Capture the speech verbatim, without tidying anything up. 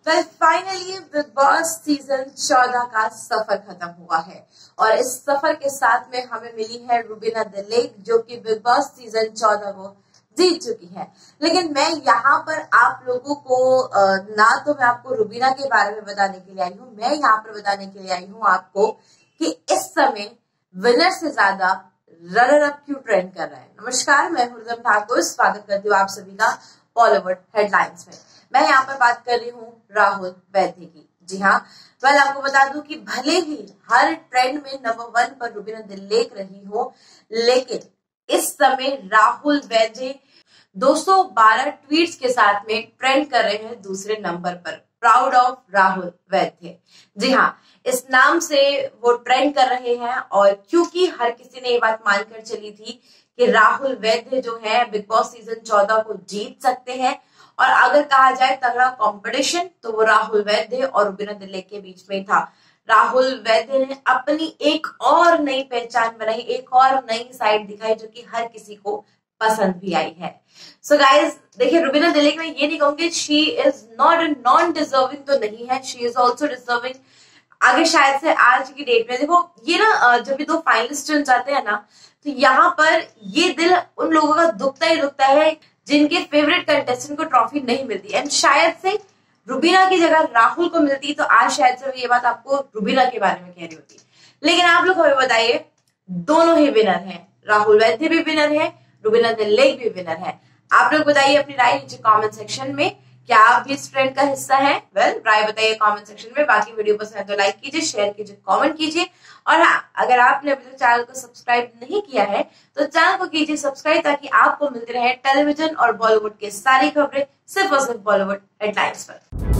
Well finally Bigg Boss season चौदह का सफर खत्म हुआ है और इस सफर के साथ में हमें मिली है रुबीना दिलेक, जो कि बिग बॉस सीजन चौदह को जीत चुकी है। लेकिन मैं यहाँ पर आप लोगों को ना तो मैं आपको रुबीना के बारे में बताने के लिए आई हूँ, मैं यहाँ पर बताने के लिए आई हूँ आपको कि इस समय विनर से ज्यादा रनर अप क्यों ट्रेंड कर रहा है। नमस्कार, मैं हुरदम ठाकुर स्वागत करती हूँ आप सभी का बॉलीवुड हेडलाइंस में। मैं यहाँ पर बात कर रही हूँ राहुल वैद्य की। जी हाँ, वेल आपको बता दूं कि भले ही हर ट्रेंड में नंबर वन पर रुबीना दिलेक रही हो, लेकिन इस समय राहुल वैद्य दो सौ बारह ट्वीट्स के साथ में ट्रेंड कर रहे हैं दूसरे नंबर पर। Proud of Rahul Vaidya. जी हाँ, इस नाम से वो ट्रेंड कर रहे हैं और क्योंकि हर किसी ने ये बात मानकर चली थी कि राहुल वैद्य जो है बिग बॉस सीजन चौदह को जीत सकते हैं और अगर कहा जाए तगड़ा कंपटीशन तो वो राहुल वैद्य और रुबीना दिलेक के बीच में था। राहुल वैद्य ने अपनी एक और नई पहचान बनाई, एक और नई साइड दिखाई जो कि हर किसी को पसंद भी आई है। सो गाइज देखिए, रुबीना दिलेक में ये नहीं कहूंगी she is not non deserving तो नहीं है, शी इज ऑल्सो डिजर्विंग। आगे शायद से आज की डेट में देखो ये ना जब ये दो फाइनलिस्ट चुन जाते हैं ना, तो यहाँ पर ये दिल उन लोगों का दुखता ही दुखता है जिनके फेवरेट कंटेस्टेंट को ट्रॉफी नहीं मिलती। एंड शायद से रुबीना की जगह राहुल को मिलती तो आज शायद से ये बात आपको रुबीना के बारे में कह रही होती। लेकिन आप लोग हमें बताइए, दोनों ही विनर हैं, राहुल वैद्य भी विनर है, रुबीना दिलेक भी विनर है। आप लोग बताइए अपनी राय नीचे कमेंट सेक्शन में, क्या आप भी इस ट्रेंड का हिस्सा हैं? वेल राय बताइए कमेंट सेक्शन में। बाकी वीडियो पसंद है तो लाइक कीजिए, शेयर कीजिए, कमेंट कीजिए और हाँ, अगर आपने अभी तक चैनल को सब्सक्राइब नहीं किया है तो चैनल को कीजिए सब्सक्राइब, ताकि आपको मिलते रहे टेलीविजन और बॉलीवुड के सारी खबरें सिर्फ और सिर्फ बॉलीवुड हेडलाइंस पर।